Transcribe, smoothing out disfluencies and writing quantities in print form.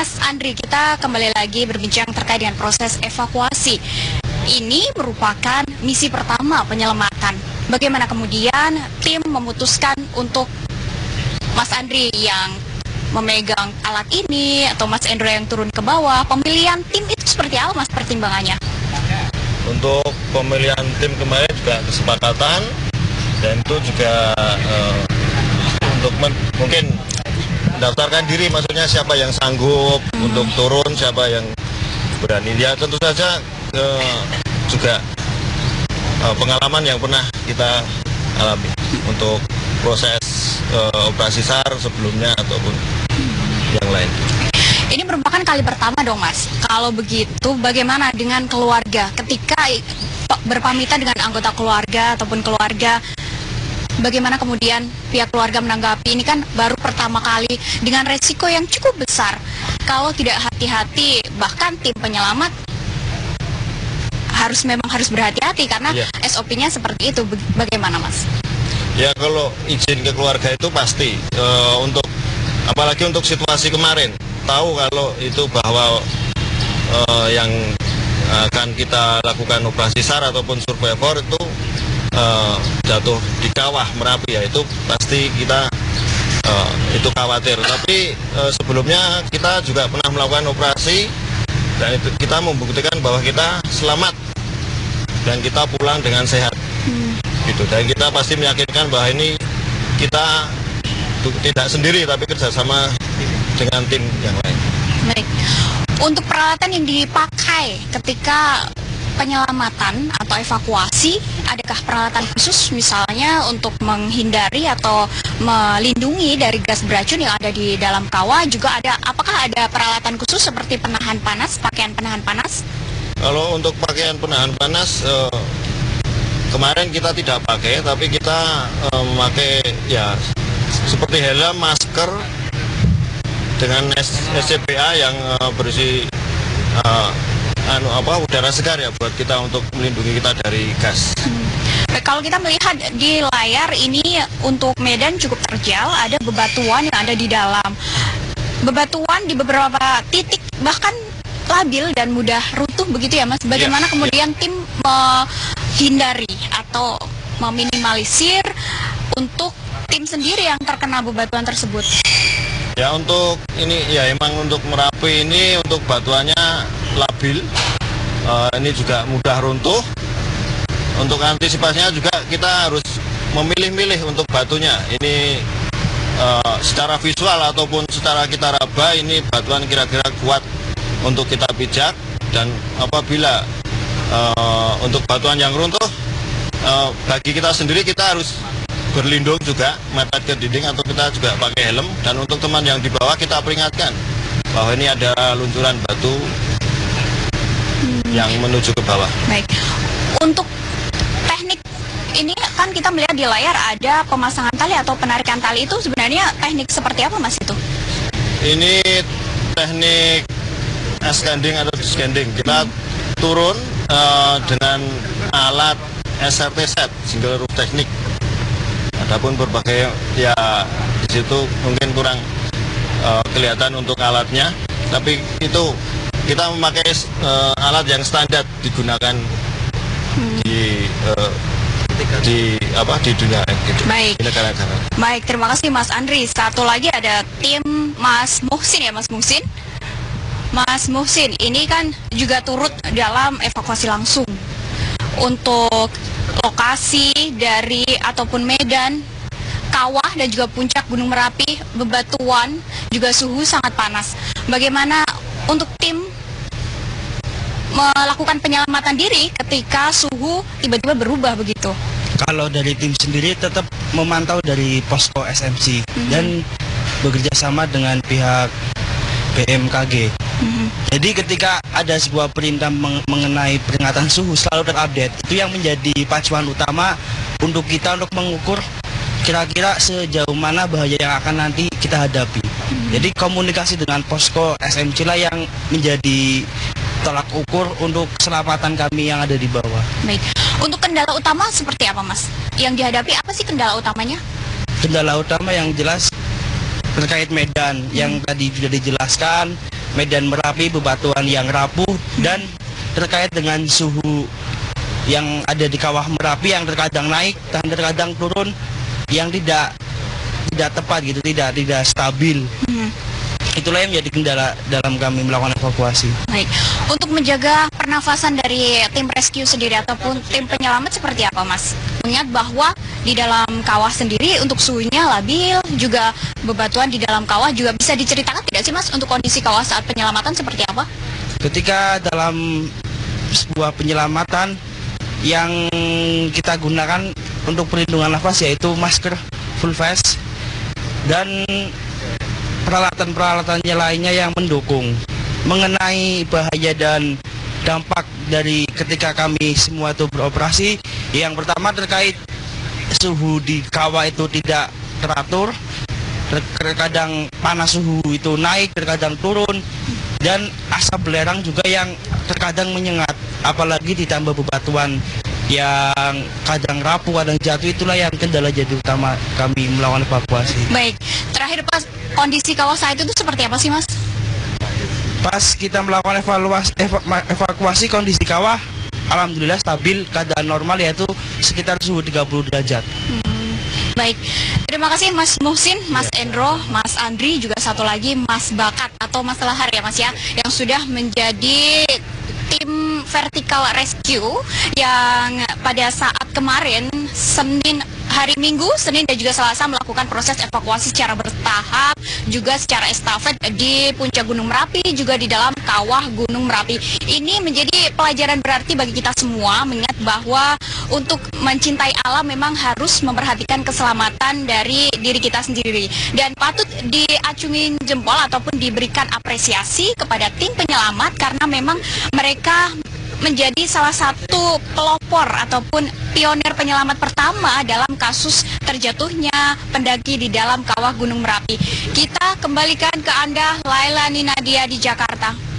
Mas Andri, kita kembali lagi berbincang terkait dengan proses evakuasi. Ini merupakan misi pertama penyelamatan. Bagaimana kemudian tim memutuskan untuk Mas Andri yang memegang alat ini atau Mas Endra yang turun ke bawah? Pemilihan tim itu seperti apa, Mas, pertimbangannya? Untuk pemilihan tim kemarin juga kesepakatan, dan itu juga untuk mungkin mendaftarkan diri, maksudnya siapa yang sanggup untuk turun, siapa yang berani. Ya tentu saja juga pengalaman yang pernah kita alami untuk proses operasi SAR sebelumnya ataupun yang lain. Ini merupakan kali pertama dong, Mas. Kalau begitu, bagaimana dengan keluarga? Ketika berpamitan dengan anggota keluarga ataupun keluarga, bagaimana kemudian pihak keluarga menanggapi? Ini kan baru pertama kali dengan resiko yang cukup besar. Kalau tidak hati-hati, bahkan tim penyelamat memang harus berhati-hati karena SOP-nya seperti itu. Bagaimana, Mas? Ya, kalau izin ke keluarga itu pasti untuk, apalagi untuk situasi kemarin, tahu kalau itu bahwa yang akan kita lakukan operasi SAR ataupun survivor itu jatuh di kawah Merapi, ya itu pasti kita itu khawatir. Tapi sebelumnya kita juga pernah melakukan operasi dan itu kita membuktikan bahwa kita selamat dan kita pulang dengan sehat. Gitu. Dan kita pasti meyakinkan bahwa ini kita tidak sendiri tapi kerjasama dengan tim yang lain. Baik. Untuk peralatan yang dipakai ketika penyelamatan atau evakuasi, adakah peralatan khusus misalnya untuk menghindari atau melindungi dari gas beracun yang ada di dalam kawah? Juga ada, apakah ada peralatan khusus seperti penahan panas, pakaian penahan panas? Kalau untuk pakaian penahan panas kemarin kita tidak pakai, tapi kita memakai ya seperti helm, masker dengan SCBA yang berisi udara segar ya buat kita untuk melindungi kita dari gas. Kalau kita melihat di layar ini untuk medan cukup terjal, ada bebatuan yang ada di dalam. Bebatuan di beberapa titik bahkan labil dan mudah runtuh begitu ya, Mas. Bagaimana kemudian tim menghindari atau meminimalisir untuk tim sendiri yang terkena bebatuan tersebut? Ya, untuk ini ya emang untuk Merapi ini untuk batuannya labil, ini juga mudah runtuh. Untuk antisipasinya juga kita harus memilih-milih untuk batunya. Ini secara visual ataupun secara kita raba, ini batuan kira-kira kuat untuk kita pijak. Dan apabila untuk batuan yang runtuh, bagi kita sendiri kita harus berlindung juga, mepet ke dinding atau kita juga pakai helm. Dan untuk teman yang di bawah kita peringatkan bahwa ini ada luncuran batu yang menuju ke bawah. Baik. Untuk teknik ini kan kita melihat di layar ada pemasangan tali atau penarikan tali, itu sebenarnya teknik seperti apa, Mas, itu? Ini teknik ascending atau descending. Kita turun dengan alat SRT set, single roof technique. Adapun berbagai ya di situ mungkin kurang kelihatan untuk alatnya, tapi itu kita memakai alat yang standar digunakan di dunia gitu. Baik. Di negara-negara. Baik, terima kasih Mas Andri. Satu lagi ada tim Mas Muhsin ya, Mas Muhsin. Mas Muhsin ini kan juga turut dalam evakuasi langsung untuk lokasi dari ataupun medan kawah dan juga puncak Gunung Merapi, bebatuan, juga suhu sangat panas. Bagaimana untuk tim melakukan penyelamatan diri ketika suhu tiba-tiba berubah begitu? Kalau dari tim sendiri tetap memantau dari posko SMC dan bekerja sama dengan pihak BMKG. Jadi ketika ada sebuah perintah mengenai peringatan suhu selalu terupdate. Itu yang menjadi pacuan utama untuk kita untuk mengukur kira-kira sejauh mana bahaya yang akan nanti kita hadapi. Jadi komunikasi dengan posko SMC lah yang menjadi tolak ukur untuk keselamatan kami yang ada di bawah. Baik. Untuk kendala utama seperti apa, Mas? Yang dihadapi apa sih kendala utamanya? Kendala utama yang jelas terkait medan yang tadi sudah dijelaskan, medan Merapi, bebatuan yang rapuh, dan terkait dengan suhu yang ada di kawah Merapi yang terkadang naik dan terkadang turun, yang tidak tepat gitu, tidak stabil. Itulah yang menjadi kendala dalam kami melakukan evakuasi. Baik, untuk menjaga pernafasan dari tim rescue sendiri ataupun tim penyelamat seperti apa, Mas? Mengingat bahwa di dalam kawah sendiri untuk suhunya labil, juga bebatuan di dalam kawah juga bisa diceritakan tidak sih, Mas, untuk kondisi kawah saat penyelamatan seperti apa? Ketika dalam sebuah penyelamatan yang kita gunakan untuk perlindungan nafas yaitu masker full face dan peralatan-peralatannya lainnya yang mendukung. Mengenai bahaya dan dampak dari ketika kami semua itu beroperasi, yang pertama terkait suhu di kawah itu tidak teratur, terkadang panas suhu itu naik, terkadang turun, dan asap belerang juga yang terkadang menyengat, apalagi ditambah bebatuan yang kadang rapuh, kadang jatuh. Itulah yang kendala jadi utama kami melakukan evakuasi. Baik, terakhir Pas, kondisi kawah saat itu seperti apa sih, Mas? Pas kita melakukan evakuasi kondisi kawah, alhamdulillah stabil, keadaan normal yaitu sekitar suhu 30 derajat. Baik, terima kasih Mas Muhsin, Mas Endro, Mas Andri, juga satu lagi Mas Bakat atau Mas Lahar ya Mas ya, yang sudah menjadi tim vertical rescue yang pada saat kemarin hari Minggu, Senin dan juga Selasa melakukan proses evakuasi secara bertahap, juga secara estafet di puncak Gunung Merapi, juga di dalam kawah Gunung Merapi. Ini menjadi pelajaran berarti bagi kita semua, mengingat bahwa untuk mencintai alam memang harus memperhatikan keselamatan dari diri kita sendiri. Dan patut diacungin jempol ataupun diberikan apresiasi kepada tim penyelamat karena memang mereka menjadi salah satu pelopor ataupun pionir penyelamat pertama dalam kasus terjatuhnya pendaki di dalam kawah Gunung Merapi. Kita kembalikan ke Anda, Laila Ninadia di Jakarta.